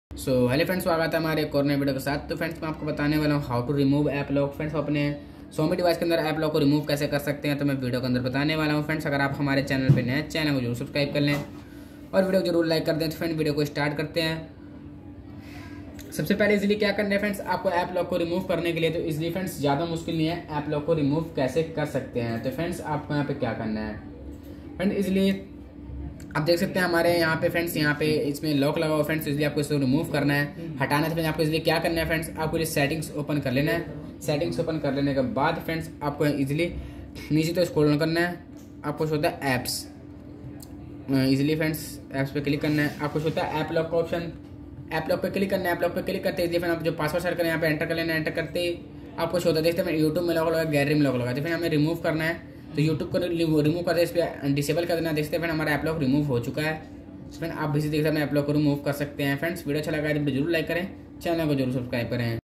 Hello friends, स्वागत है हमारे एक और नए वीडियो के साथ। तो फ्रेंड्स, मैं आपको बताने वाला हूँ how to remove app lock. Friends, अपने Xiaomi डिवाइस के अंदर ऐप लॉक को रिमूव कैसे कर सकते हैं, तो मैं वीडियो के अंदर बताने वाला हूँ। फ्रेंड्स, अगर आप हमारे चैनल पर नए, चैनल को जरूर सब्सक्राइब कर लें और वीडियो को जरूर लाइक कर दें। तो फ्रेंड, वीडियो को स्टार्ट करते हैं। सबसे पहले इजीली क्या करना है फ्रेंड्स, आपको ऐप लॉक को रिमूव करने के लिए। तो इजीली फ्रेंड्स, ज़्यादा मुश्किल नहीं है, ऐप लॉक को रिमूव कैसे कर सकते हैं। तो फ्रेंड्स, आपको यहाँ पे क्या करना है फ्रेंड, इजीली आप देख सकते हैं हमारे यहाँ पे फ्रेंड्स, यहाँ पे इसमें लॉक लगा हुआ फ्रेंड्स। इसलिए आपको इसको रिमूव करना है, हटाना है। तो आपको इसलिए क्या करना है फ्रेंड्स, आपको ये सेटिंग्स ओपन कर लेना है। सेटिंग्स ओपन कर लेने के बाद फ्रेंड्स, आपको इजीली नीचे तो स्क्रॉल करना है। आपको होता है ऐप्स, इजीली फ्रेंड्स ऐप्स पे क्लिक करना है। आपको होता है ऐप लॉक का ऑप्शन, ऐप लॉक पे क्लिक करना है। ऐप लॉक पे क्लिक करते ही फिर आप जो पासवर्ड सेट करें यहाँ पे एंटर कर लेना है। एंटर करते ही आपको होता है, देखते हैं यूट्यूब में लॉक लगा, गैलरी में लॉक लगा। तो फिर हमें रिमूव करना है। तो यूट्यूब को रिमूव करते इस पर डिसेबल कर देना। देखते हैं फिर हमारा ऐप लॉक रिमूव हो चुका है। फ्रेंड, आप भी देख सकते हैं ऐप लॉक को रिमूव कर सकते हैं। फ्रेंड्स, वीडियो अच्छा लगा तो जरूर लाइक करें, चैनल को जरूर सब्सक्राइब करें।